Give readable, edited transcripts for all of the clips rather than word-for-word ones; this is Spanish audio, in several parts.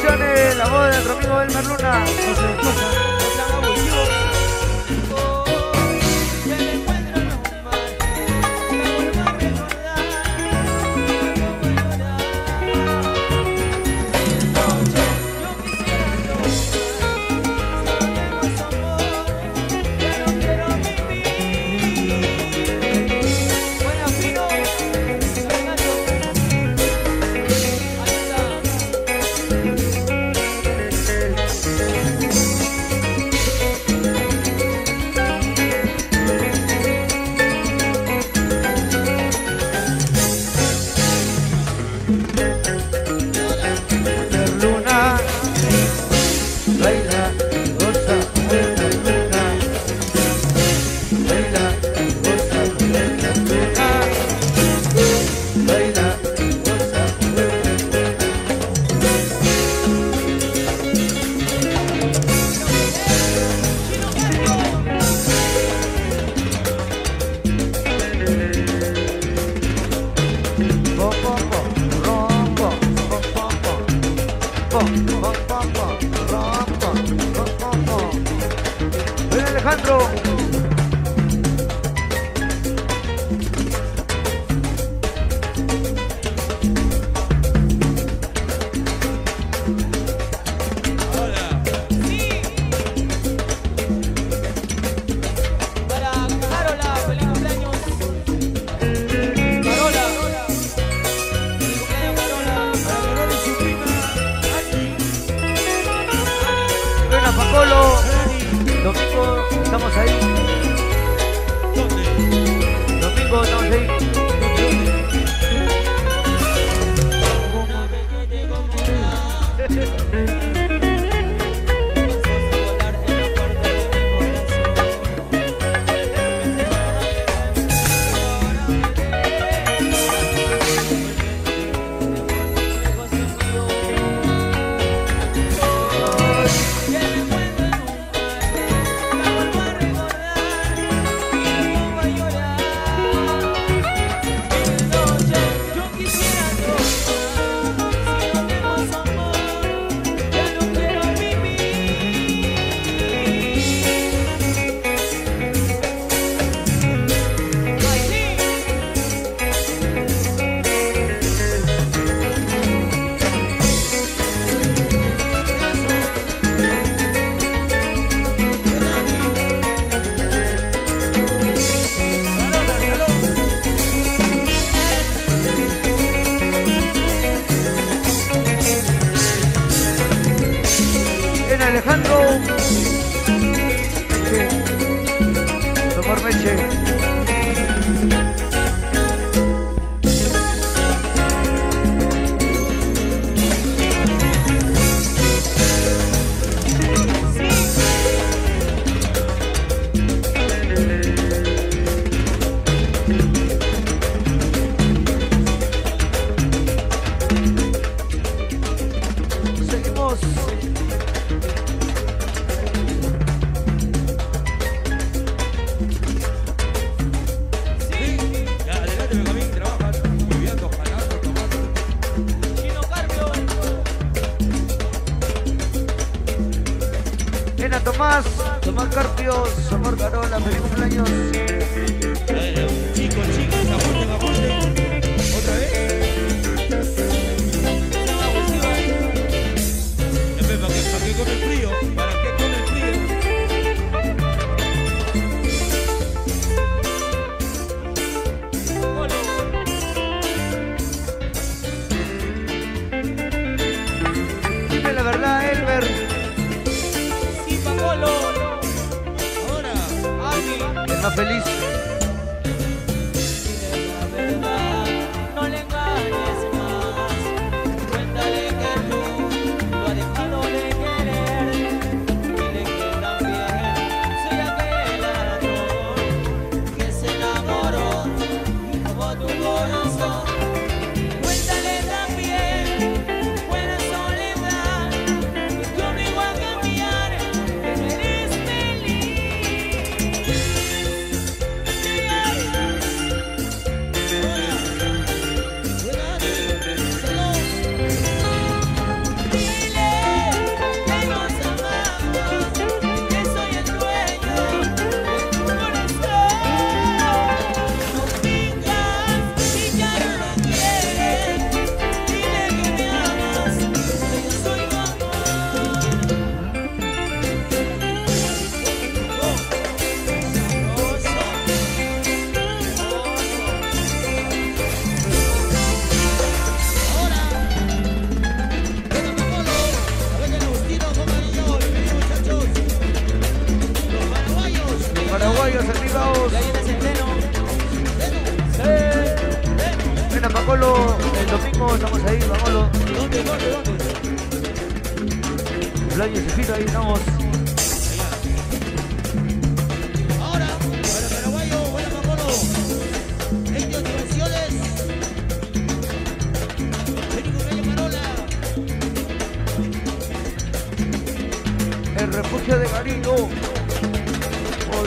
Producciones, la voz de nuestro amigo Elmer Luna. Ven Alejandro. Pacolo, domingo estamos ahí. ¿Dónde? Domingo estamos ahí. Alejandro Tomar Meche. Seguimos. Tomás Carpio, Somor Carola, feliz cumpleaños. Chicos, aporten. ¿Otra vez? ¿Para qué come el frío? ¿Para qué come el frío? Dime la verdad, Elber. Ahora, es más feliz. No le engañes más. Cuéntale que tú lo has dejado de querer. Dile que también soy aquel ladrón que se enamoró y robó tu corazón. Cuéntale también, buena soledad, que yo no iba a cambiar, que eres feliz. cumpleaños de Fino, ahí estamos. Ahora, para Paraguayo, buena Macono. Ellos Diversiones. Feliz cumpleaños, Carola. El refugio de Garino. Hoy.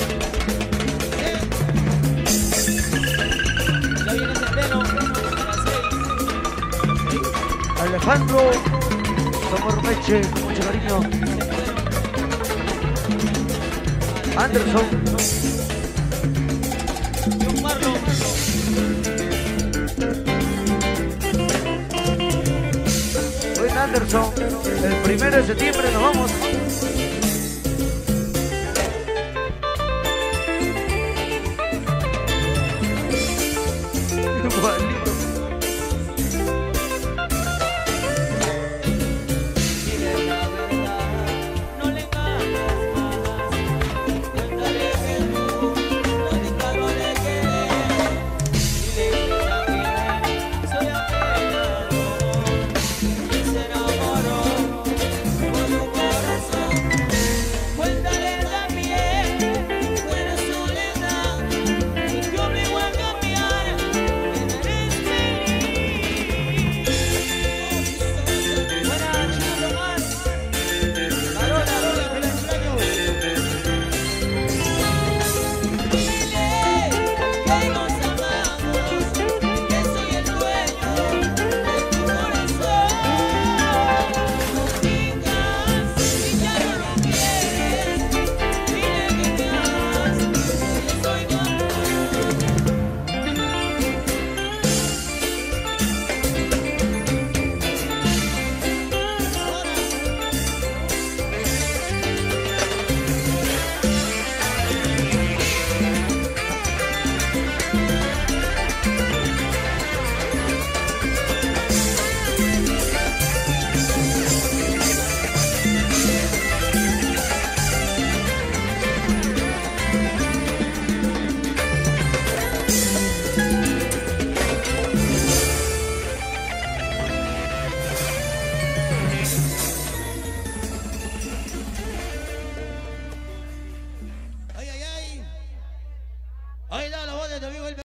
Ya viene ese pelo, a las 6. Alejandro Somormeche, con mucho cariño. Anderson. John Marlon. Buen Anderson. El 1 de septiembre nos vamos.